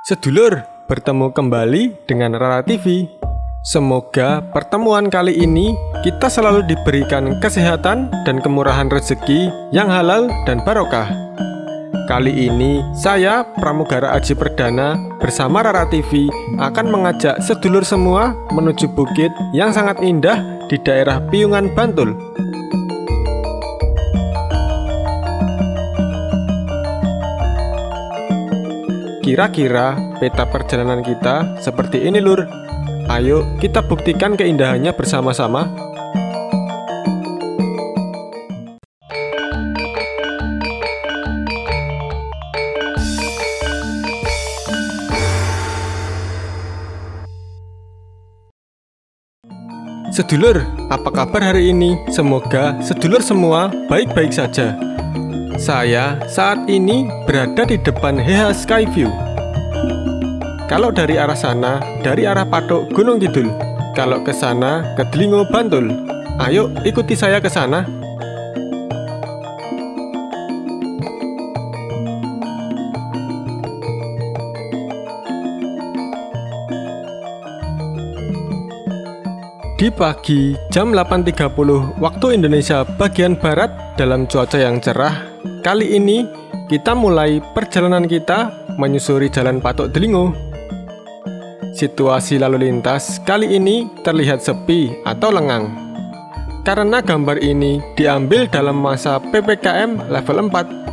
Sedulur, bertemu kembali dengan Rara TV. Semoga pertemuan kali ini kita selalu diberikan kesehatan dan kemurahan rezeki yang halal dan barokah. Kali ini saya, Pramugara Aji Perdana, bersama Rara TV akan mengajak sedulur semua menuju bukit yang sangat indah di daerah Piungan, Bantul. Kira-kira peta perjalanan kita seperti ini, Lur. Ayo kita buktikan keindahannya bersama-sama. Sedulur, apa kabar hari ini? Semoga sedulur semua baik-baik saja. Saya saat ini berada di depan HH Skyview. Kalau dari arah sana, dari arah Patok Gunung Kidul. Kalau ke sana, ke Delingo Bantul. Ayo ikuti saya ke sana. Di pagi jam 8.30 waktu Indonesia bagian Barat dalam cuaca yang cerah, kali ini kita mulai perjalanan kita menyusuri Jalan Patok Delingo. Situasi lalu lintas kali ini terlihat sepi atau lengang, karena gambar ini diambil dalam masa PPKM level 4.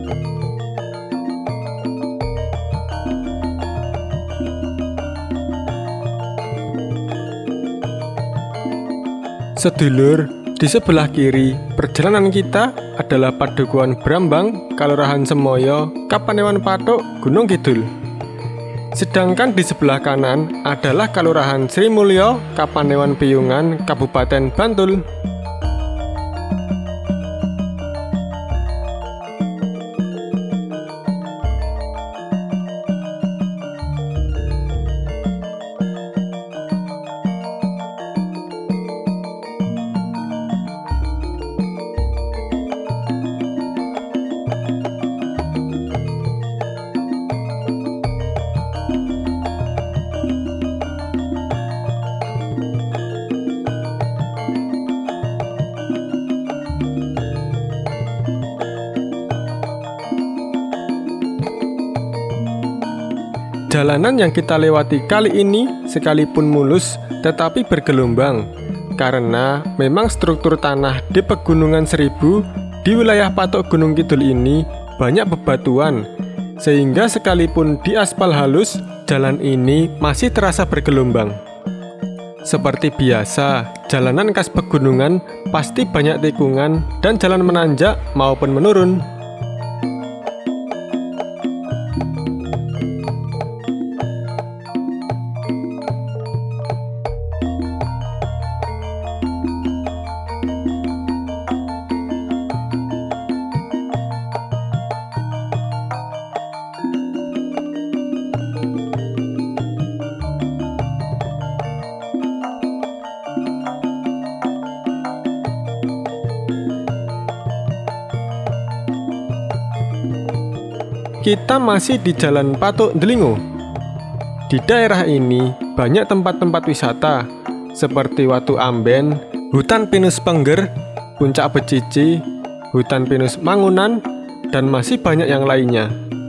Sedulur, di sebelah kiri perjalanan kita adalah Padukuhan Brambang, Kalurahan Semoyo, Kapanewon Patok, Gunung Kidul. Sedangkan di sebelah kanan adalah Kalurahan Sri Mulyo, Kapanewon Piungan, Kabupaten Bantul. Jalanan yang kita lewati kali ini sekalipun mulus tetapi bergelombang, karena memang struktur tanah di Pegunungan Seribu di wilayah Patok Gunung Kidul ini banyak bebatuan, sehingga sekalipun di aspal halus, jalan ini masih terasa bergelombang. Seperti biasa, jalanan khas pegunungan pasti banyak tikungan dan jalan menanjak maupun menurun. Kita masih di Jalan Patok Delingo. Di daerah ini banyak tempat-tempat wisata seperti Watu Amben, Hutan Pinus Pengger, Puncak Becici, Hutan Pinus Mangunan, dan masih banyak yang lainnya.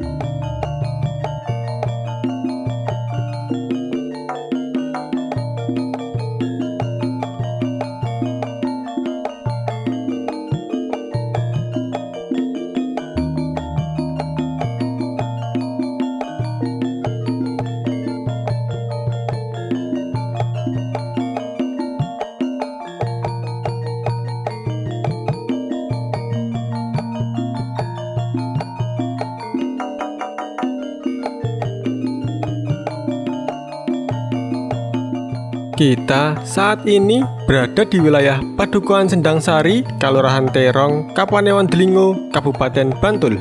Kita saat ini berada di wilayah Padukuhan Sendang Sari, Kalurahan Terong, Kapanewon Delingo, Kabupaten Bantul.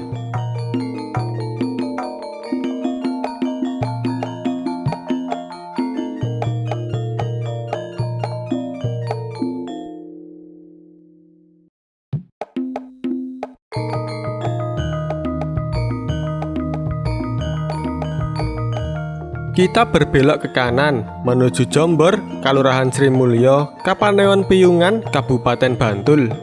Kita berbelok ke kanan menuju Jombor, Kalurahan Sri Mulyo, Kapanewon Piyungan, Kabupaten Bantul.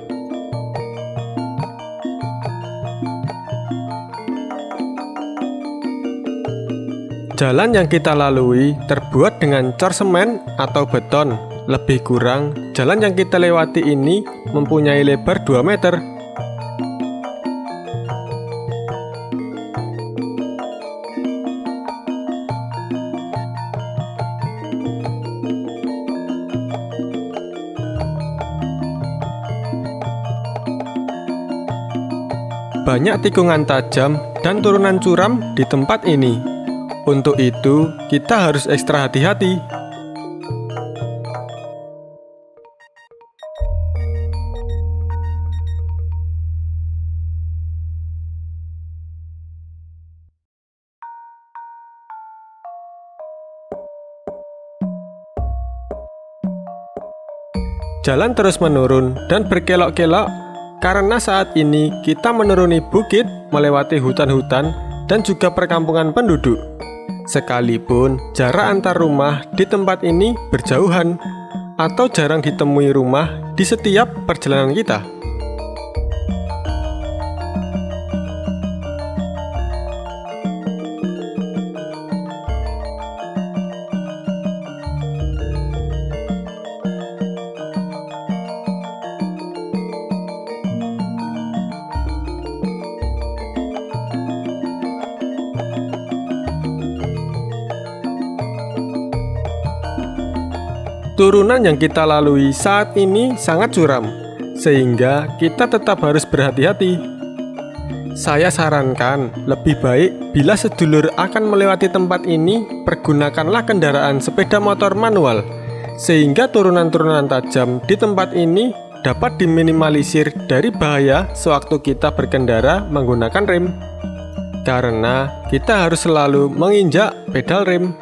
Jalan yang kita lalui terbuat dengan cor semen atau beton. Lebih kurang, jalan yang kita lewati ini mempunyai lebar 2 meter. Banyak tikungan tajam dan turunan curam di tempat ini. Untuk itu, kita harus ekstra hati-hati. Jalan terus menurun dan berkelok-kelok karena saat ini kita menuruni bukit, melewati hutan-hutan, dan juga perkampungan penduduk. Sekalipun jarak antar rumah di tempat ini berjauhan atau jarang ditemui rumah di setiap perjalanan kita. Turunan yang kita lalui saat ini sangat curam, sehingga kita tetap harus berhati-hati. Saya sarankan lebih baik bila sedulur akan melewati tempat ini, pergunakanlah kendaraan sepeda motor manual, sehingga turunan-turunan tajam di tempat ini dapat diminimalisir dari bahaya sewaktu kita berkendara menggunakan rem. Karena kita harus selalu menginjak pedal rem.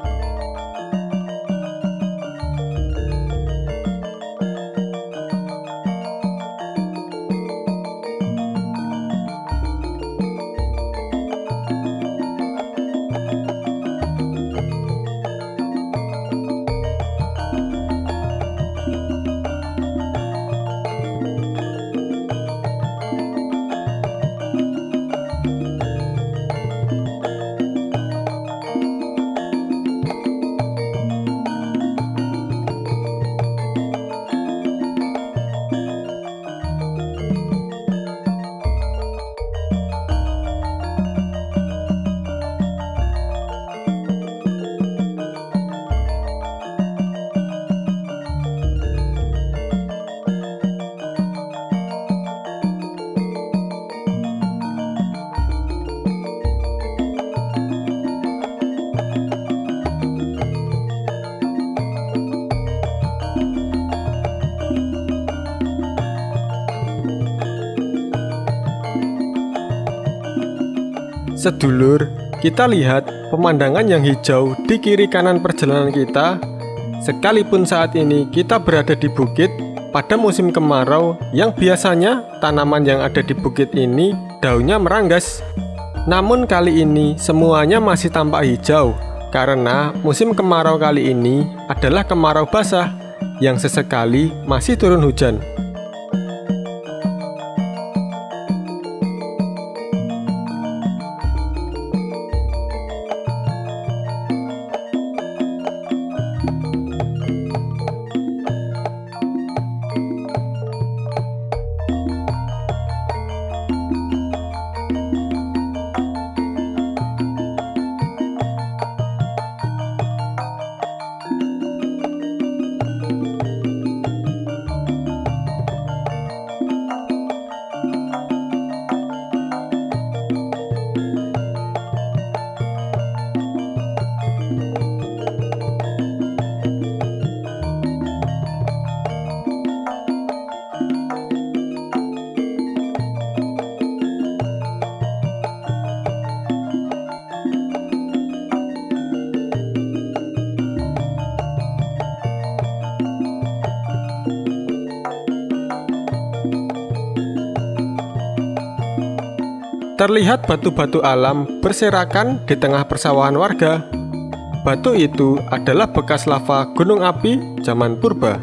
Sedulur, kita lihat pemandangan yang hijau di kiri kanan perjalanan kita. Sekalipun saat ini kita berada di bukit pada musim kemarau, yang biasanya tanaman yang ada di bukit ini daunnya meranggas. Namun kali ini semuanya masih tampak hijau, karena musim kemarau kali ini adalah kemarau basah, yang sesekali masih turun hujan. Terlihat batu-batu alam berserakan di tengah persawahan warga. batu itu adalah bekas lava gunung api zaman purba.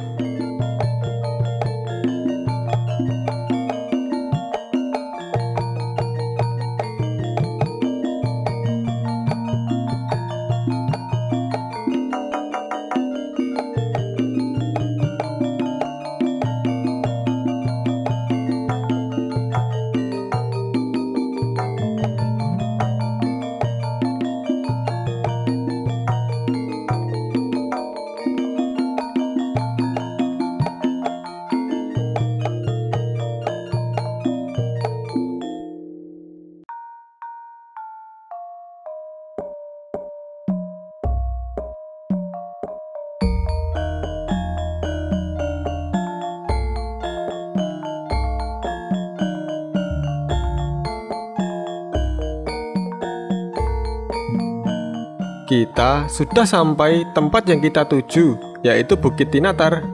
Kita sudah sampai tempat yang kita tuju, yaitu Bukit Tinatar.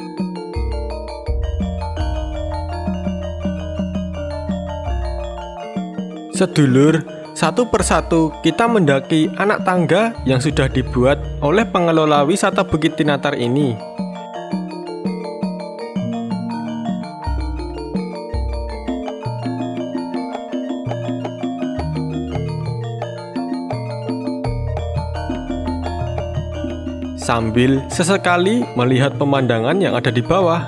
Sedulur, satu persatu kita mendaki anak tangga yang sudah dibuat oleh pengelola wisata Bukit Tinatar ini. Sambil sesekali melihat pemandangan yang ada di bawah.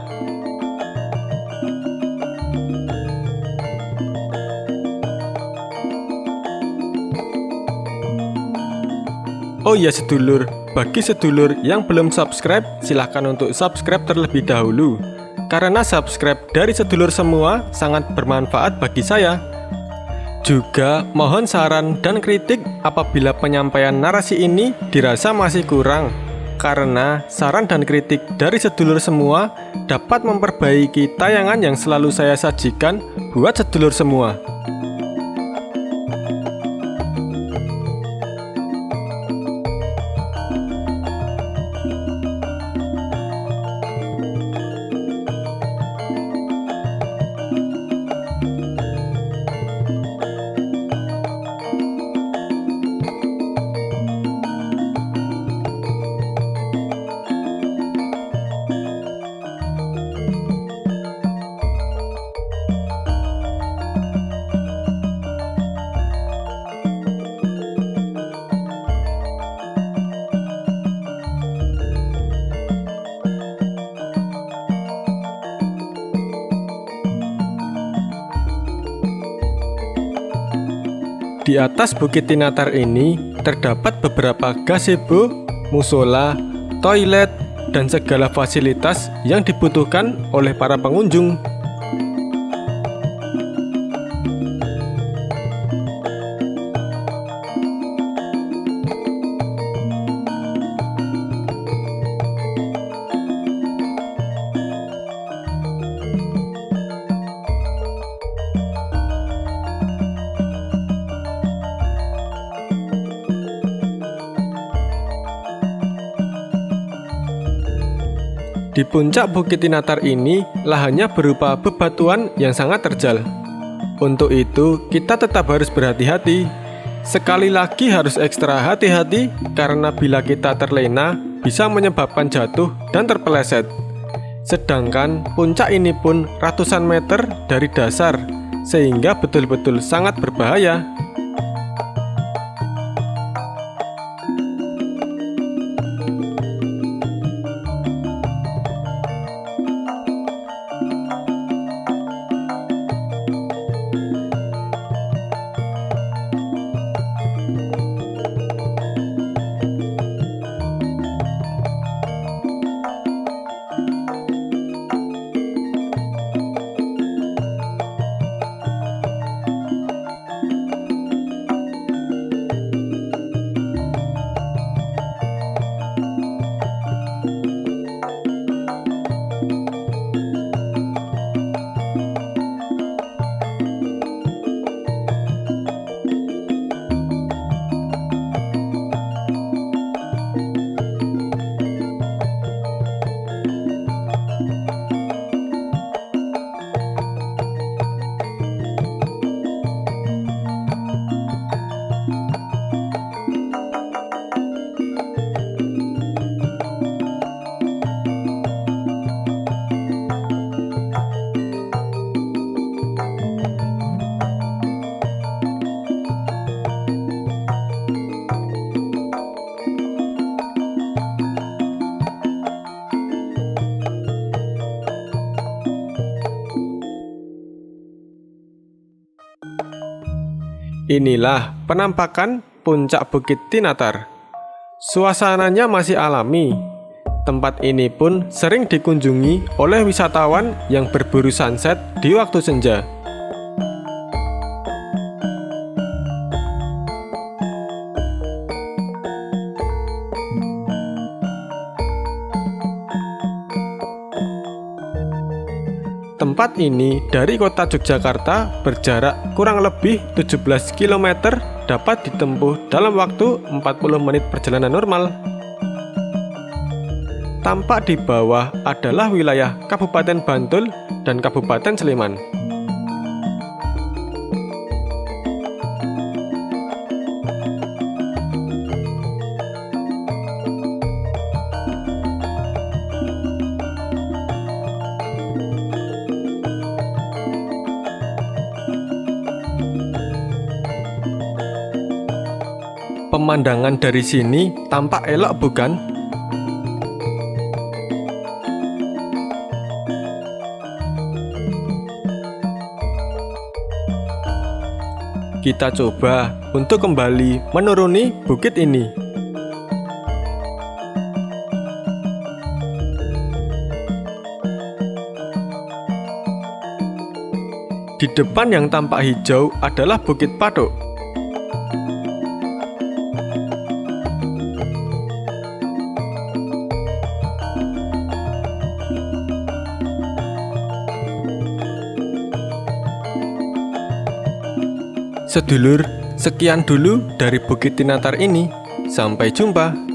Oh iya sedulur, bagi sedulur yang belum subscribe, silahkan untuk subscribe terlebih dahulu. Karena subscribe dari sedulur semua sangat bermanfaat bagi saya. Juga mohon saran dan kritik apabila penyampaian narasi ini dirasa masih kurang. Karena saran dan kritik dari sedulur semua dapat memperbaiki tayangan yang selalu saya sajikan buat sedulur semua. Di atas Bukit Tinatar ini terdapat beberapa gazebo, musola, toilet, dan segala fasilitas yang dibutuhkan oleh para pengunjung. Di puncak Bukit Tinatar ini, lahannya berupa bebatuan yang sangat terjal. Untuk itu, kita tetap harus berhati-hati. Sekali lagi harus ekstra hati-hati, karena bila kita terlena, bisa menyebabkan jatuh dan terpeleset. Sedangkan puncak ini pun ratusan meter dari dasar, sehingga betul-betul sangat berbahaya. Inilah penampakan puncak Bukit Tinatar. Suasananya masih alami. Tempat ini pun sering dikunjungi oleh wisatawan yang berburu sunset di waktu senja. Tempat ini dari kota Yogyakarta berjarak kurang lebih 17 km, dapat ditempuh dalam waktu 40 menit perjalanan normal. Tampak di bawah adalah wilayah Kabupaten Bantul dan Kabupaten Sleman. Pemandangan dari sini tampak elok, bukan? Kita coba untuk kembali menuruni bukit ini. Di depan yang tampak hijau adalah Bukit Patuk. Sedulur, sekian dulu dari Bukit Tinatar ini. Sampai jumpa.